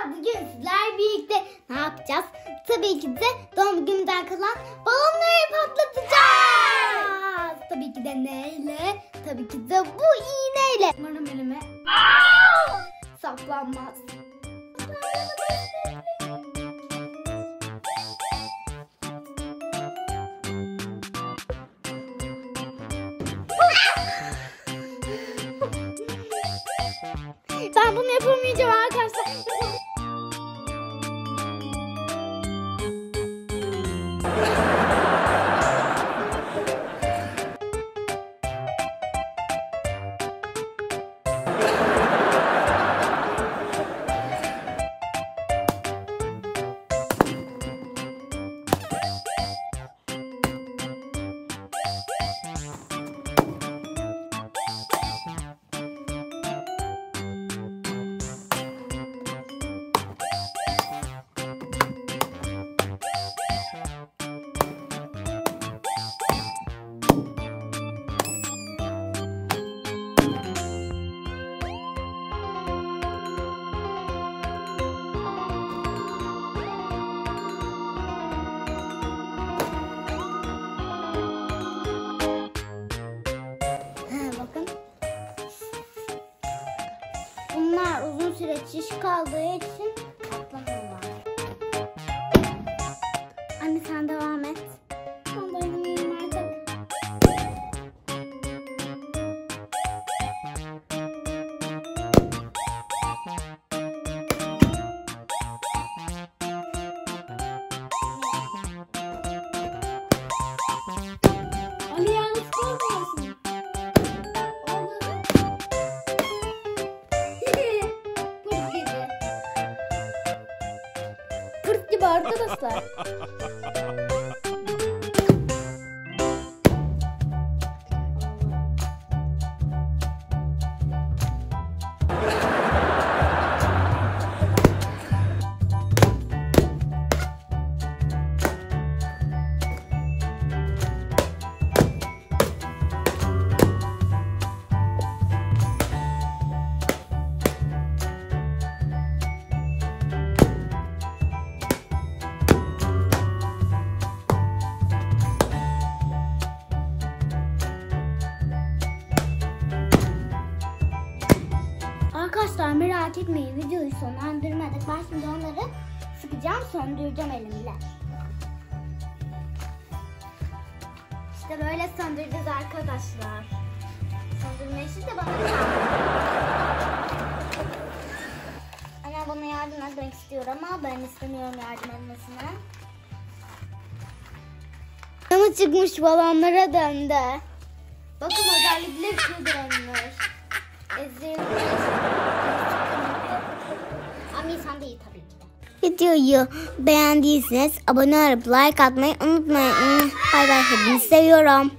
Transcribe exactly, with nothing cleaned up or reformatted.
bugün sizler birlikte ne yapacağız? Tabii ki de doğum günümden kalan balonları patlatacağız. Tabii ki de neyle? Tabii ki de bu iğneyle. Umarım elime saplanmaz. Ben bunu yapamayacağım arkadaşlar. Bunlar uzun süre şiş kaldığı için patlamıyorlar. Anne sen devam et. Ben de oynayayım artık. Ali yalnız korkmuyorsun. Pırt gibi arkadaşlar. Arkadaşlar merak etmeyin, videoyu sonlandırmadık. Ben şimdi onları sıkacağım, söndüreceğim elimle. İşte böyle söndüreceğiz arkadaşlar. Söndürme işi de bana kaldı. Anne bana yardım etmek istiyor ama ben istemiyorum yardım etmesine. Ama çıkmış balonlara döndü. Bakın özellikle şu dönmüş. Ama insan değil tabii ki de. Videoyu beğendiyseniz abone olup like atmayı unutmayın. Bay bay, hepinizi seviyorum.